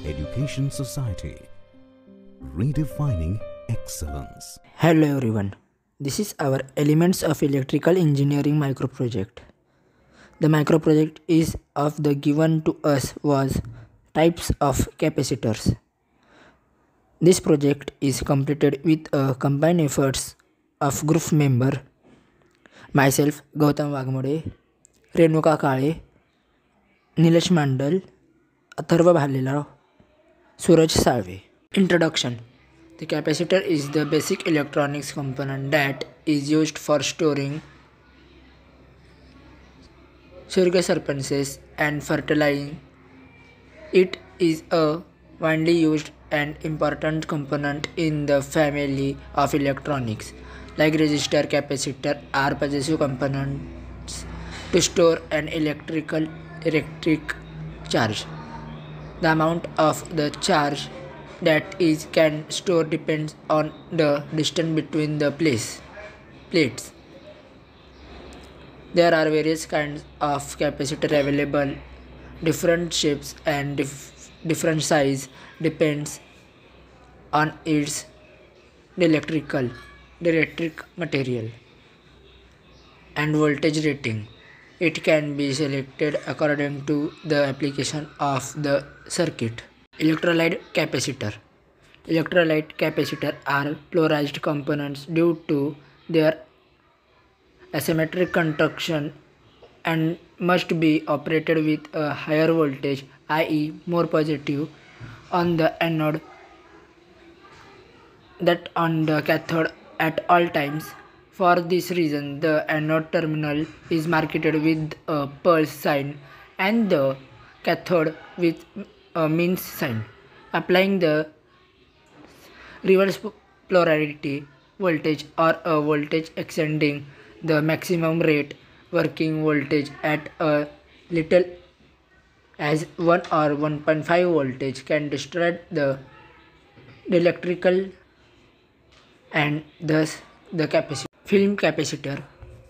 Education Society, redefining excellence. Hello everyone, this is our Elements of Electrical Engineering micro project. The micro project is of the given to us was types of capacitors. This project is completed with a combined efforts of group member myself Gautam Wagmode, Renuka Kale, Nilesh Mandal, Atharva Bhalila, Suraj Salve. Introduction. The capacitor is the basic electronics component that is used for storing surfaces and fertilizing. It is a widely used and important component in the family of electronics. Like resistor, capacitor are passive components to store an electric charge. The amount of the charge that is can store depends on the distance between the plates. There are various kinds of capacitor available. Different shapes and different size depends on its dielectric material and voltage rating. It can be selected according to the application of the circuit. Electrolyte capacitor. Electrolyte capacitor are polarized components due to their asymmetric construction and must be operated with a higher voltage, i.e. more positive on the anode than on the cathode at all times. For this reason, the anode terminal is marketed with a pulse sign and the cathode with a minus sign. Applying the reverse polarity voltage or a voltage exceeding the maximum rate working voltage at a little as 1 or 1.5 voltage can destroy the electrical and thus the capacitor. Film capacitor.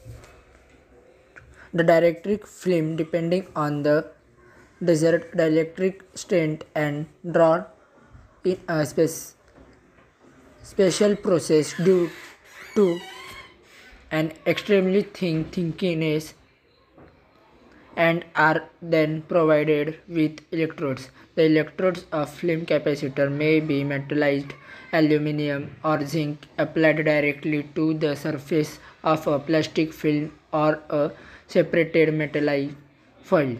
The dielectric film depending on the desired dielectric strength and drawn in a special process due to an extremely thin thickness and are then provided with electrodes. The electrodes of film capacitor may be metallized aluminum or zinc applied directly to the surface of a plastic film or a separated metallized foil.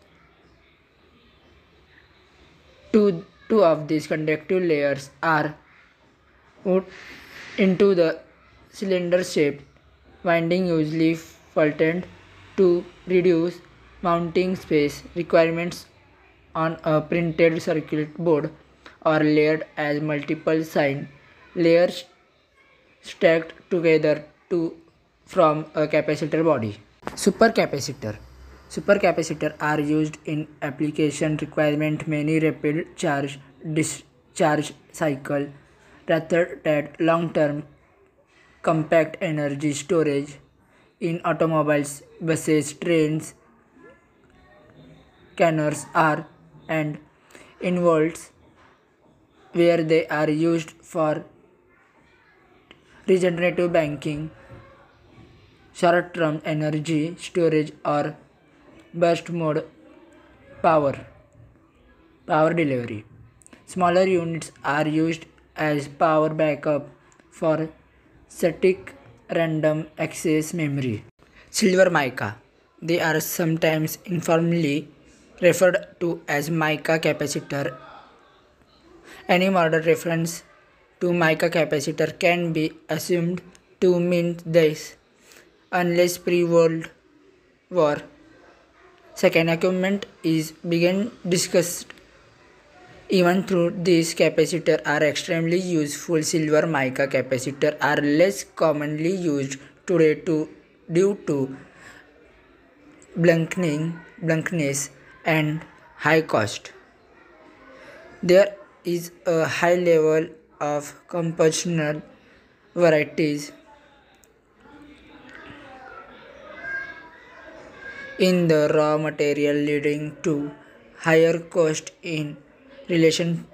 Two of these conductive layers are put into the cylinder shape winding, usually faulted to reduce mounting space requirements on a printed circuit board or layered as multiple sign layers stacked together to form a capacitor body. Supercapacitor. Supercapacitor are used in application requirement many rapid charge discharge cycle rather than long-term compact energy storage in automobiles, buses, trains, cars are and involves where they are used for regenerative banking, short-term energy storage or burst mode power delivery. Smaller units are used as power backup for static random access memory. Silver mica. They are sometimes informally referred to as mica capacitor. Any modern reference to mica capacitor can be assumed to mean this, unless pre-World War II equipment is being discussed. Even though these capacitors are extremely useful, silver mica capacitors are less commonly used today due to bluntness and high cost. There is a high level of compositional varieties in the raw material, leading to higher cost in relation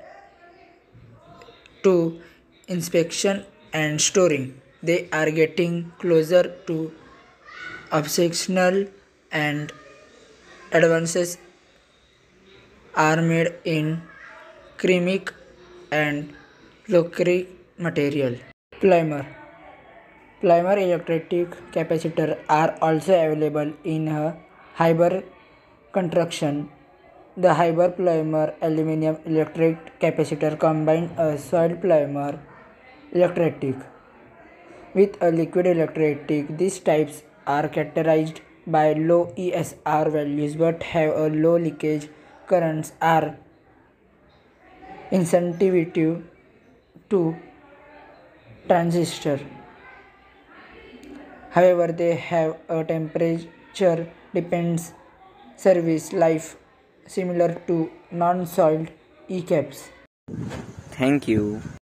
to inspection and storing. They are getting closer to obsessional, and advances are made in ceramic and lacquer material. Primer. Primer electrolytic capacitors are also available in a hybrid construction. The hybrid primer aluminum electrolytic capacitor combines a solid primer electrolytic with a liquid electrolytic. These types are characterized by low ESR values but have a low leakage currents, are insensitive to transistor. However, they have a temperature dependent service life similar to non-soiled E-caps. Thank you.